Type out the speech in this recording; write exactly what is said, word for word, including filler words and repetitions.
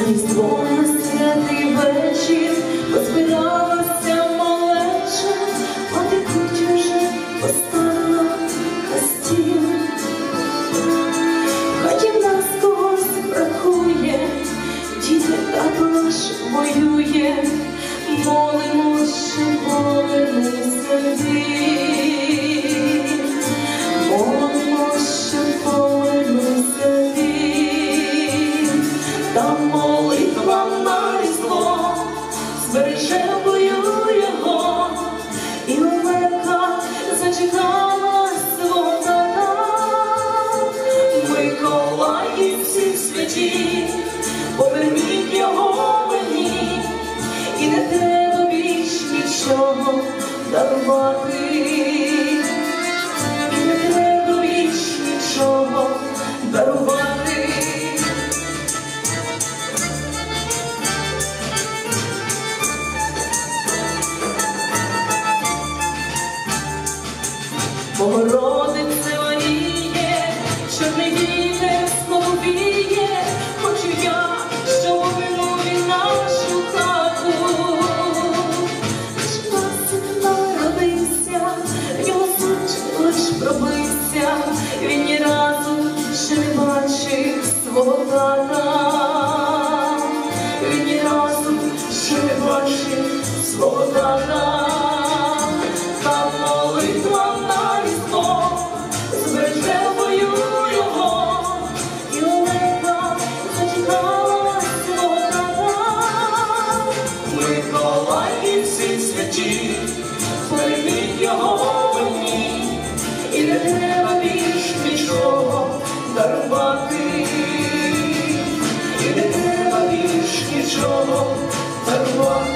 Різдво на святий вечір позбиралася малеча, потекуть уже поставила на стіл. Хоч в нас когось бракує, діти, тато наш воює, молимось, що повернувся він. Молимось, що повернувся він. Та молитва на Різдво збереже бою його, і лелека зачекала свого тата. Миколаї всі святі, поверніть його мені, і не треба більш нічого дарувати, і не треба більш нічого дарувати. Богородице Маріє, чорний вітер сповіє, хочу я, що повернув він нашу хату. Спасик народився, в нього сучок лиш пробився, він ні разу ще не бачив свого тата. Він ні разу ще не бачив свого тата. Та молитва на Різдво збереже бою його, і лелека зачекала свого тата. Миколаї всі святі, поверніть його мені, і не треба більш нічого дарувати, і не треба більш нічого дарувати.